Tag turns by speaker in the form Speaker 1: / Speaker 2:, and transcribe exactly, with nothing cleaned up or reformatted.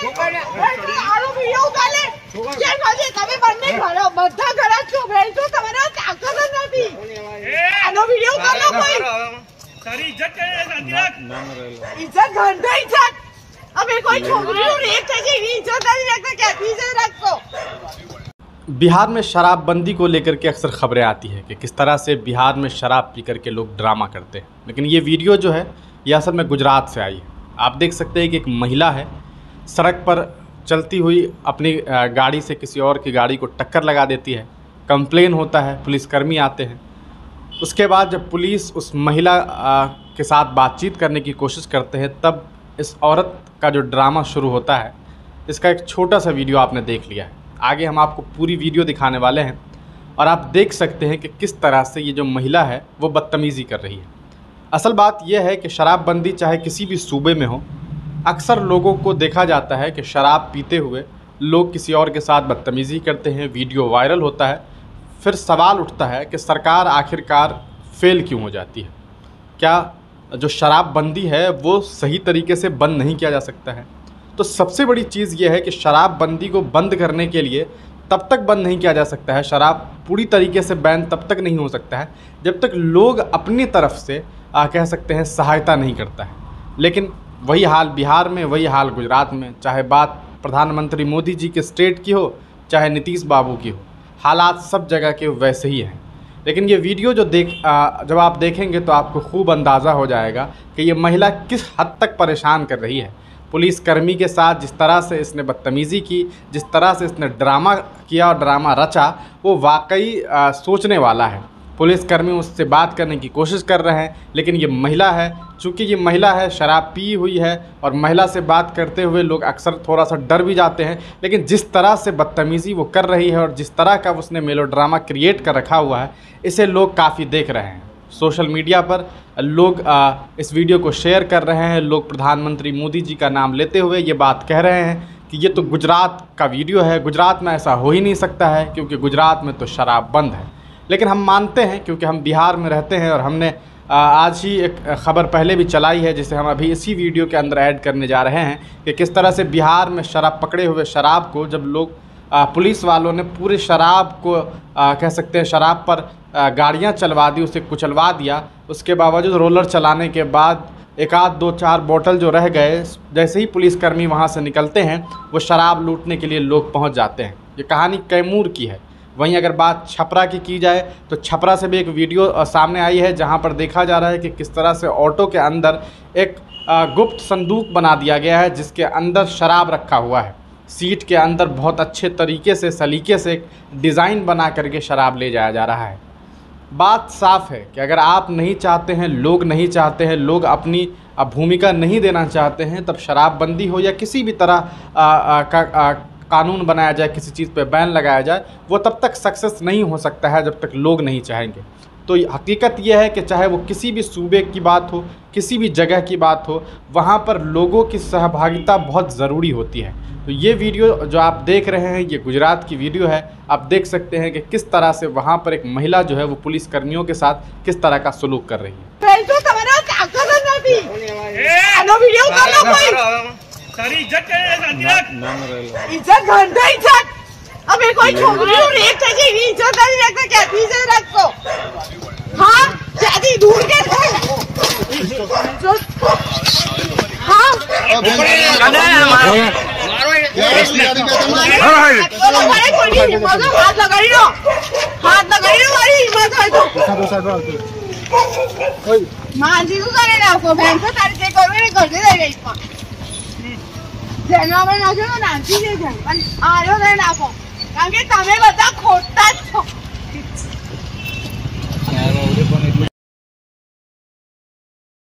Speaker 1: આનો વિડિયો ઉતારે જે કહે તમે બંને ઘરો બધા ઘર છો ભેજો તમારા તાકાત જ નથી આનો વિડિયો ઉતારો કોઈ તારી ઇજ્જત કે ઇજ્જત ગંધાઈ ઇજ્જત अबे कोई छोकरी रेप चाहिए इज्जत नहीं रखता क्या इज्जत रखो।
Speaker 2: बिहार में शराबबंदी को लेकर के अक्सर खबरें आती है कि किस तरह से बिहार में शराब पी कर के लोग ड्रामा करते हैं, लेकिन ये वीडियो जो है ये असल में गुजरात से आई है। आप देख सकते हैं कि एक महिला है सड़क पर चलती हुई अपनी गाड़ी से किसी और की गाड़ी को टक्कर लगा देती है। कंप्लेन होता है, पुलिसकर्मी आते हैं। उसके बाद जब पुलिस उस महिला के साथ बातचीत करने की कोशिश करते हैं तब इस औरत का जो ड्रामा शुरू होता है, इसका एक छोटा सा वीडियो आपने देख लिया है। आगे हम आपको पूरी वीडियो दिखाने वाले हैं और आप देख सकते हैं कि किस तरह से ये जो महिला है वो बदतमीज़ी कर रही है। असल बात यह है कि शराबबंदी चाहे किसी भी सूबे में हो, अक्सर लोगों को देखा जाता है कि शराब पीते हुए लोग किसी और के साथ बदतमीज़ी करते हैं, वीडियो वायरल होता है। फिर सवाल उठता है कि सरकार आखिरकार फेल क्यों हो जाती है? क्या जो शराबबंदी है वो सही तरीके से बंद नहीं किया जा सकता है? तो सबसे बड़ी चीज़ ये है कि शराबबंदी को बंद करने के लिए तब तक बंद नहीं किया जा सकता है, शराब पूरी तरीके से बैन तब तक नहीं हो सकता है जब तक लोग अपनी तरफ से आ, कह सकते हैं सहायता नहीं करता है। लेकिन वही हाल बिहार में, वही हाल गुजरात में, चाहे बात प्रधानमंत्री मोदी जी के स्टेट की हो चाहे नीतीश बाबू की हो, हालात सब जगह के वैसे ही हैं। लेकिन ये वीडियो जो देख जब आप देखेंगे तो आपको खूब अंदाज़ा हो जाएगा कि ये महिला किस हद तक परेशान कर रही है। पुलिसकर्मी के साथ जिस तरह से इसने बदतमीज़ी की, जिस तरह से इसने ड्रामा किया और ड्रामा रचा, वो वाकई सोचने वाला है। पुलिसकर्मी उससे बात करने की कोशिश कर रहे हैं, लेकिन ये महिला है, चूँकि ये महिला है, शराब पी हुई है और महिला से बात करते हुए लोग अक्सर थोड़ा सा डर भी जाते हैं। लेकिन जिस तरह से बदतमीज़ी वो कर रही है और जिस तरह का उसने मेलोड्रामा क्रिएट कर रखा हुआ है, इसे लोग काफ़ी देख रहे हैं। सोशल मीडिया पर लोग आ, इस वीडियो को शेयर कर रहे हैं। लोग प्रधानमंत्री मोदी जी का नाम लेते हुए ये बात कह रहे हैं कि ये तो गुजरात का वीडियो है, गुजरात में ऐसा हो ही नहीं सकता है क्योंकि गुजरात में तो शराब बंद है। लेकिन हम मानते हैं, क्योंकि हम बिहार में रहते हैं और हमने आज ही एक ख़बर पहले भी चलाई है जिसे हम अभी इसी वीडियो के अंदर ऐड करने जा रहे हैं कि किस तरह से बिहार में शराब पकड़े हुए शराब को जब लोग आ, पुलिस वालों ने पूरे शराब को आ, कह सकते हैं शराब पर गाड़ियां चलवा दी, उसे कुचलवा दिया। उसके बावजूद रोलर चलाने के बाद एक आध दो चार बोतल जो रह गए, जैसे ही पुलिसकर्मी वहां से निकलते हैं वो शराब लूटने के लिए लोग पहुंच जाते हैं। ये कहानी कैमूर की है। वहीं अगर बात छपरा की की जाए तो छपरा से भी एक वीडियो सामने आई है जहां पर देखा जा रहा है कि किस तरह से ऑटो के अंदर एक गुप्त संदूक बना दिया गया है जिसके अंदर शराब रखा हुआ है। सीट के अंदर बहुत अच्छे तरीके से, सलीके से एक डिज़ाइन बना करके शराब ले जाया जा रहा है। बात साफ है कि अगर आप नहीं चाहते हैं, लोग नहीं चाहते हैं, लोग अपनी भूमिका नहीं देना चाहते हैं, तब शराबबंदी हो या किसी भी तरह आ, आ, का आ, कानून बनाया जाए, किसी चीज़ पे बैन लगाया जाए, वो तब तक सक्सेस नहीं हो सकता है जब तक लोग नहीं चाहेंगे। तो हकीकत यह है कि चाहे वो किसी भी सूबे की बात हो, किसी भी जगह की बात हो, वहाँ पर लोगों की सहभागिता बहुत ज़रूरी होती है। तो ये वीडियो जो आप देख रहे हैं ये गुजरात की वीडियो है। आप देख सकते हैं कि किस तरह से वहाँ पर एक महिला जो है वो पुलिसकर्मियों के साथ किस तरह का सलूक कर रही है।
Speaker 1: तारी इज्जत के इज्जत गंदा इज्जत अबे कोई छोकरी रेप चाहिए इज्जत नहीं रखता क्या इज्जत रखो। हाँ शादी दूर के हाँ हाथ लगाई लो, हाथ लगाई लो, हमारी हिम्मत है तो मां जी को करे ना को बहन को तारी से करो नहीं कर दे रे इसको જેના પર નાખ્યો તો નાખી દેજો પણ આરો દે નાખો કારણ કે તમે બધા ખોટા છો।